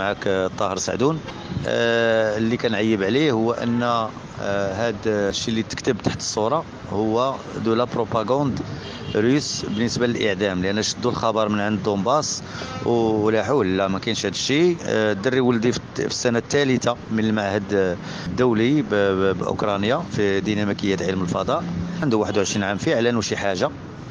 معك طاهر سعدون. اللي كنعيب عليه هو ان هذا الشيء اللي تكتب تحت الصوره هو دو لا بروباغوند روس بالنسبه للاعدام، لان شدوا الخبر من عند دونباس ولاحوا لا ما كاينش هذا الشيء. الدري ولدي في السنه الثالثه من المعهد الدولي باوكرانيا في ديناميكيه علم الفضاء، عنده 21 عام فعلا وشي حاجه.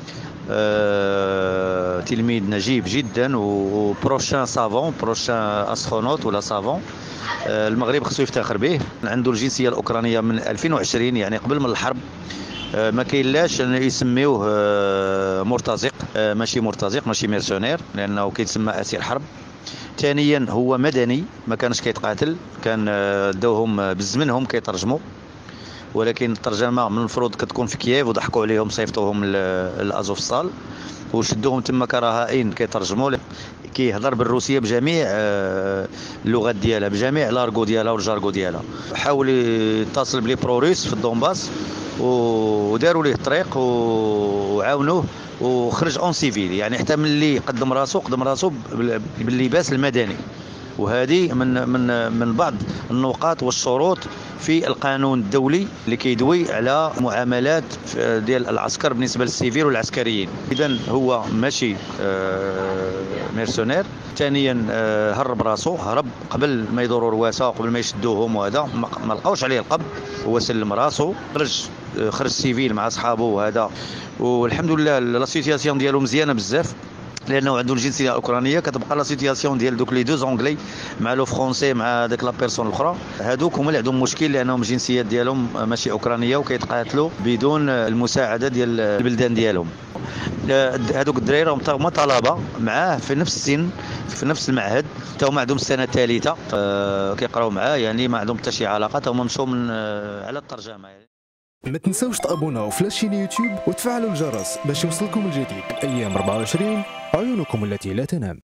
تلميذ نجيب جدا وبروشان سافون، بروشان استرونوت ولا سافون. المغرب خصو يفتخر به. عنده الجنسيه الاوكرانيه من 2020، يعني قبل من الحرب. ما كاينلاش ان يسميوه مرتزق، ماشي مرتزق، ماشي ميرسونير، لانه كيتسمى اسير حرب. ثانيا هو مدني، ما كانش كيتقاتل، كان داوهم بزمنهم كيترجموا، ولكن الترجمه من المفروض كتكون في كييف وضحكوا عليهم صيفطوهم لازوفستال وشدوهم تما كرهائن كيترجموا. كيهضر بالروسيه بجميع اللغات ديالها، بجميع لارغو ديالها والجارغو ديالها. حاول يتصل بلي بروروس في الدونباس وداروا ليه الطريق وعاونوه وخرج اون سيفيل، يعني حتى ملي قدم راسو باللباس المدني. وهذه من بعض النقاط والشروط في القانون الدولي اللي كيدوي على معاملات ديال العسكر بالنسبه للسيفيل والعسكريين. اذا هو ماشي ميرسونير. ثانيا هرب راسو، هرب قبل ما يدوروا رواسه وقبل ما يشدوهم، وهذا ما لقاوش عليه القبض، هو سلم راسو، خرج سيفيل مع اصحابه وهذا. والحمد لله لا سيتياسيون ديالو مزيانه بزاف، لانه عنده الجنسيه الاوكرانيه. كتبقى لا سيتياسيون ديال دوك لي دو زونغلي مع لو فرونسي مع داك لا بيرسون الاخرى، هذوك هما اللي عندهم مشكل، لانهم الجنسيات ديالهم ماشي اوكرانيه وكيتقاتلوا بدون المساعده ديال البلدان ديالهم. هذوك الدراري هما طلبه معاه في نفس السن في نفس المعهد، حتى هما عندهم السنه الثالثه كيقراو معاه، يعني ما عندهم حتى شي علاقه، هما مشاو من على الترجمه. ما تنساوش تابوناو في لاشين يوتيوب وتفعلوا الجرس باش يوصلكم الجديد. ايام 24 عيونكم التي لا تنام.